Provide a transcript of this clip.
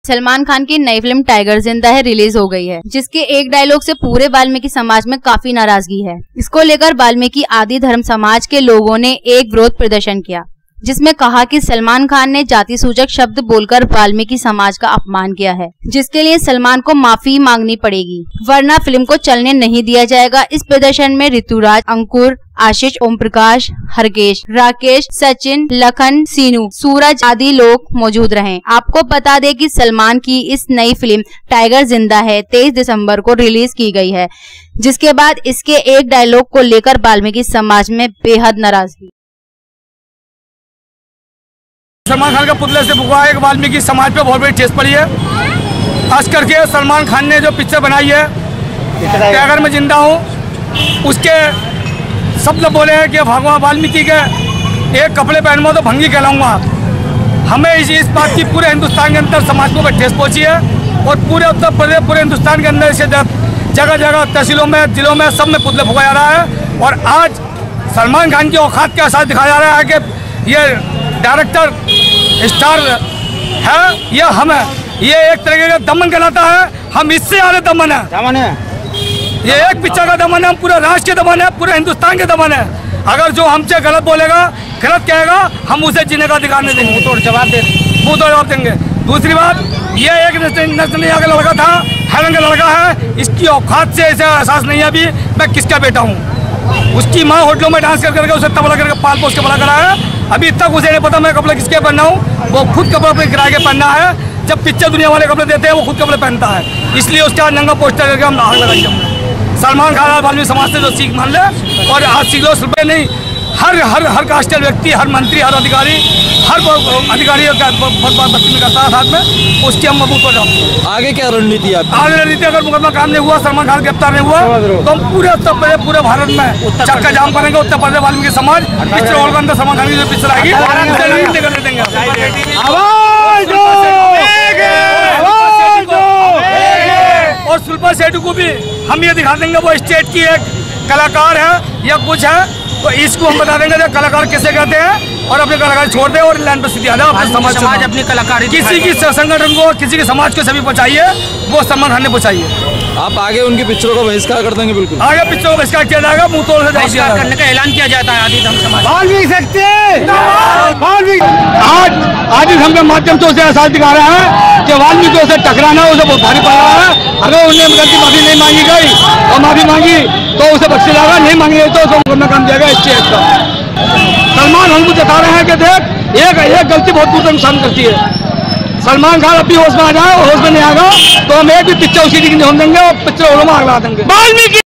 सलमान खान की नई film tiger जिंदा है रिलीज हो गई है, जिसके एक डायलॉग से पूरे वाल्मीकि समाज में काफी नाराजगी है। इसको लेकर वाल्मीकि आदि धर्म समाज के लोगों ने एक विरोध प्रदर्शन किया, जिसमें कहा कि सलमान खान ने जाति सूचक शब्द बोलकर वाल्मीकि समाज का अपमान किया है, जिसके लिए सलमान को माफी मांगनी पड़ेगी, वरना फिल्म को चलने नहीं दिया जाएगा। इस प्रदर्शन में ऋतुराज, अंकुर, आशीष, ओम प्रकाश, हरकेश, राकेश, सचिन, लखन, सीनू, सूरज आदि लोग मौजूद रहे। आपको बता दें कि सलमान की इस नई फिल्म टाइगर जिंदा है 23 दिसंबर को रिलीज की गई है, जिसके बाद इसके एक डायलॉग को लेकर वाल्मीकि समाज में बेहद नाराजगी। सलमान खान का पुतले से भुगवा एक वाल्मीकि समाज पे बहुत बड़ी ठेस पड़ी है। खास करके सलमान खान ने जो पिक्चर बनाई है टाइगर में जिंदा हूँ, उसके सब लोग बोले हैं कि भगवान वाल्मीकि के एक कपड़े पहनूंगा तो भंगी कहलाऊंगा। हमें इस बात की पूरे हिंदुस्तान के अंदर समाज को ठेस पहुंची है और पूरे उत्तर प्रदेश, पूरे हिंदुस्तान के अंदर इसे जगह जगह तहसीलों में, जिलों में, सब में पुतले फुकाया जा रहा है। और आज सलमान खान की औकात के साथ दिखाया जा रहा है कि ये डायरेक्टर स्टार है या हम है, ये एक तरीके का दमन कहलाता है। हम इससे आ रहे दमन है, ये एक पिक्चर का दमन है, हम पूरे राष्ट्र के दमन है, पूरे हिंदुस्तान के दमन है। अगर जो हमसे गलत बोलेगा, गलत कहेगा, हम उसे जीने का अधिकार नहीं देंगे, मुंह तोड़ जवाब देंगे। दूसरी बात, ये एक नेशनल का लड़का था, हैरंग का लड़का है, इसकी औकात से ऐसा एहसास नहीं है अभी मैं किसका बेटा हूँ। उसकी माँ होटलों में डांस करके उसे तबला करके पाल पोस के बड़ा करा है। अभी तक उसे नहीं पता मैं कपड़े किसके पहना हूँ, वो खुद कपड़े अपने किराए के पहनना है। जब पिक्चर दुनिया वाले कपड़े देते हैं वो खुद कपड़े पहनता है, इसलिए उसका नंगा पोस्टर करके हम आग लगाई हमने। सलमान खान वाल्मीकि समाज से जो सीख मान ले, और आज सीख लो रुपये नहीं, हर कास्टल व्यक्ति, हर मंत्री, हर अधिकारी, हर अधिकारी करता है साथ में, उसकी हम मजबूत हो जाते। आगे क्या रणनीति है? आगे रणनीति, अगर मुकदमा काम नहीं हुआ, सलमान खान गिरफ्तार नहीं हुआ, तो हम पूरे उत्तर प्रदेश, पूरे भारत में चक्का जाम करेंगे। उत्तर प्रदेश वाल्मीकि समाज पिक्चर हॉल के अंदर सलमान खान की जो पिक्चर आएगी कर देंगे। और शिल्पा शेट्टी को भी हम ये दिखा देंगे वो स्टेट की एक कलाकार है या कुछ है, तो इसको हम बता देंगे कलाकार किसे कहते हैं, और अपने कलाकार छोड़ दे और लाइन पर सीधी आ जाए। समाज अपनी कलाकारी किसी की संगठन को, किसी के समाज को सभी पहुँचाइए, वो सलमान खान ने पहुँचाइए। आप आगे उनकी पिक्चरों का बहिष्कार कर देंगे? बिल्कुल, आगे पिक्चरों का बहिष्कार किया जाएगा, मुंह तोड़ से बहिष्कार करने का ऐलान किया जाता है। आदि धर्म समाज आदि धर्म के माध्यम से उसे एहसास दिखा रहा है कि वाल्मीकि उसे टकराना उसे बहुत भारी पड़ रहा है। अगर उन्हें गलती माफी नहीं मांगी गई और माफी मांगी तो उसे बख्शा जाएगा, नहीं मांगी तो उसे काम दिया गया स्टेट का। सलमान हमको जता रहे हैं कि देख एक गलती बहुत दूर नुकसान करती है। सलमान खान अपनी होश में आ जाए, होश में नहीं आएगा तो हम एक भी पिक्चर उसी की नहीं होने देंगे और पिक्चर में आग लगा देंगे।